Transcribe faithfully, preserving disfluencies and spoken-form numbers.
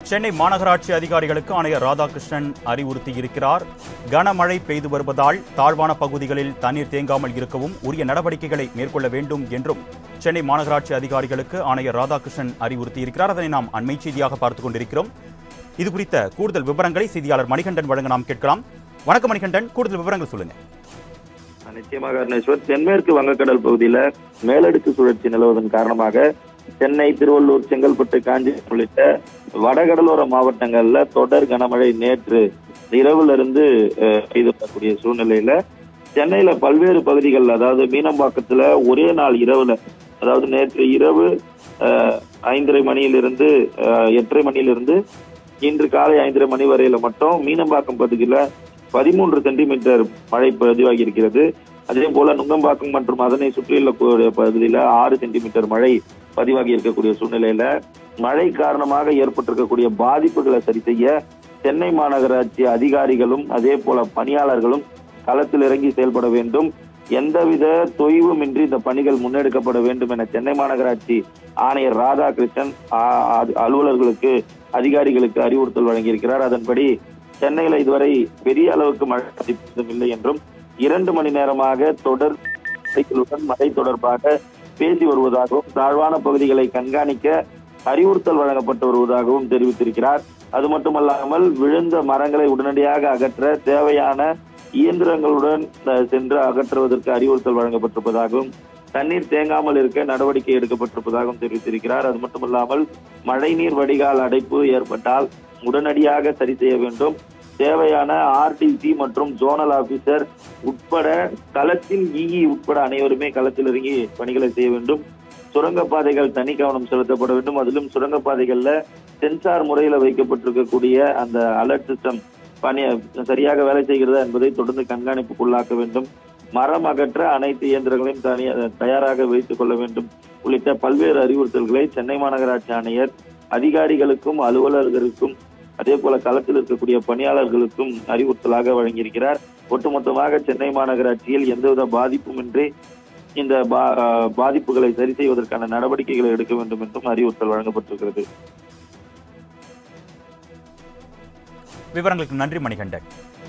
சென்னை மாநகராட்சி அதிகாரிகளுக்கு ஆணையர் ராதாகிருஷ்ணன் அறிவுறுத்தியிருக்கிறார். கனமழை பெய்து வருவதால் தாழ்வான பகுதிகளில் தண்ணீர் தேங்காமல் இருக்கவும் உரிய நடவடிக்கைகளை மேற்கொள்ள வேண்டும் என்றும் சென்னை மாநகராட்சி அதிகாரிகளுக்கு ஆணையர் ராதாகிருஷ்ணன் அறிவுறுத்தியிருக்கிறார். அதனை நாம் அண்மை செய்தியாக பார்த்துக் கொண்டிருக்கிறோம். இது குறித்த கூடுதல் விவரங்களை செய்தியாளர் மணிகண்டன் வழங்க நாம் கேட்கலாம். வணக்கம் மணிகண்டன், கூடுதல் விவரங்கள் சொல்லுங்க. நிச்சயமாக அருணேஸ்வர், தென்மேற்கு வங்கக்கடல் பகுதியில மேலடுக்கு சுழற்சி நிலவுவதன் காரணமாக சென்னை, திருவள்ளூர், செங்கல்பட்டு, காஞ்சிபுரம் உள்ளிட்ட வடகடலோர மாவட்டங்கள்ல தொடர் கனமழை நேற்று இரவுல இருந்து பெய்து வரக்கூடிய சூழ்நிலையில சென்னையில பல்வேறு பகுதிகள், அதாவது மீனம்பாக்கத்துல ஒரே நாள் இரவுல, அதாவது நேற்று இரவு ஐந்தரை மணியிலிருந்து எட்டரை மணியிலிருந்து இன்று காலை ஐந்தரை மணி வரையில மட்டும் மீனம்பாக்கம் பகுதியில பதிமூன்று சென்டிமீட்டர் மழை பதிவாகி இருக்கிறது. அதே போல நுங்கம்பாக்கம் மற்றும் அதனை சுற்றியுள்ள பகுதியில ஆறு சென்டிமீட்டர் மழை பதிவாகி இருக்கக்கூடிய சூழ்நிலையில மழை காரணமாக ஏற்பட்டிருக்கக்கூடிய பாதிப்புகளை சரி செய்ய சென்னை மாநகராட்சி அதிகாரிகளும் அதே போல பணியாளர்களும் களத்தில் இறங்கி செயல்பட வேண்டும். எந்தவித தொய்வுமின்றி இந்த பணிகள் முன்னெடுக்கப்பட வேண்டும் என சென்னை மாநகராட்சி ஆணையர் ராதாகிருஷ்ணன் அலுவலர்களுக்கு, அதிகாரிகளுக்கு அறிவுறுத்தல் வழங்கியிருக்கிறார். அதன்படி சென்னையில இதுவரை பெரிய அளவுக்கு மழை இல்லை என்றும் இரண்டு மணி நேரமாக தொடர் மழை தொடர்பாக பேசி வருவதாகவும் தாழ்வான பகுதிகளை கண்காணிக்க அறிவுறுத்தல் வழங்கப்பட்டு வருவதாகவும் தெரிவித்திருக்கிறார். அது மட்டுமல்லாமல் விழுந்த மரங்களை உடனடியாக அகற்ற தேவையான இயந்திரங்களுடன் சென்று அகற்றுவதற்கு அறிவுறுத்தல் வழங்கப்பட்டிருப்பதாகவும் தண்ணீர் தேங்காமல் இருக்க நடவடிக்கை எடுக்கப்பட்டிருப்பதாகவும் தெரிவித்திருக்கிறார். அது மட்டுமல்லாமல் மழைநீர் வடிகால் அடைப்பு ஏற்பட்டால் உடனடியாக சரி செய்ய வேண்டும். தேவையான ஆர்டிசி மற்றும் ஜோனல் ஆபீசர் உட்பட களத்தில் இஇ உட்பட அனைவருமே களத்தில் இறங்கி பணிகளை செய்ய வேண்டும். சுரங்கப்பாதைகள் தனி கவனம் செலுத்தப்பட வேண்டும். அதிலும் சுரங்கப்பாதைகள்ல சென்சார் முறையில வைக்கப்பட்டிருக்கக்கூடிய அந்த அலர்ட் சிஸ்டம் பணி சரியாக வேலை செய்கிறதா என்பதை தொடர்ந்து கண்காணிப்புக்குள்ளாக்க வேண்டும். மரம் அகற்ற அனைத்து இயந்திரங்களையும் தனி தயாராக வைத்துக் கொள்ள வேண்டும் உள்ளிட்ட பல்வேறு அறிவுறுத்தல்களை சென்னை மாநகராட்சி ஆணையர் அதிகாரிகளுக்கும் அலுவலர்களுக்கும் அதே போல களத்தில் இருக்கக்கூடிய பணியாளர்களுக்கும் அறிவுறுத்தலாக வழங்கியிருக்கிறார். ஒட்டுமொத்தமாக சென்னை மாநகராட்சியில் எந்தவித பாதிப்புமின்றி இந்த பாதிப்புகளை சரி செய்வதற்கான நடவடிக்கைகளை எடுக்க வேண்டும் என்றும் அறிவுறுத்தல் வழங்கப்பட்டிருக்கிறது. விவரங்களுக்கு நன்றி மணிகண்டன்.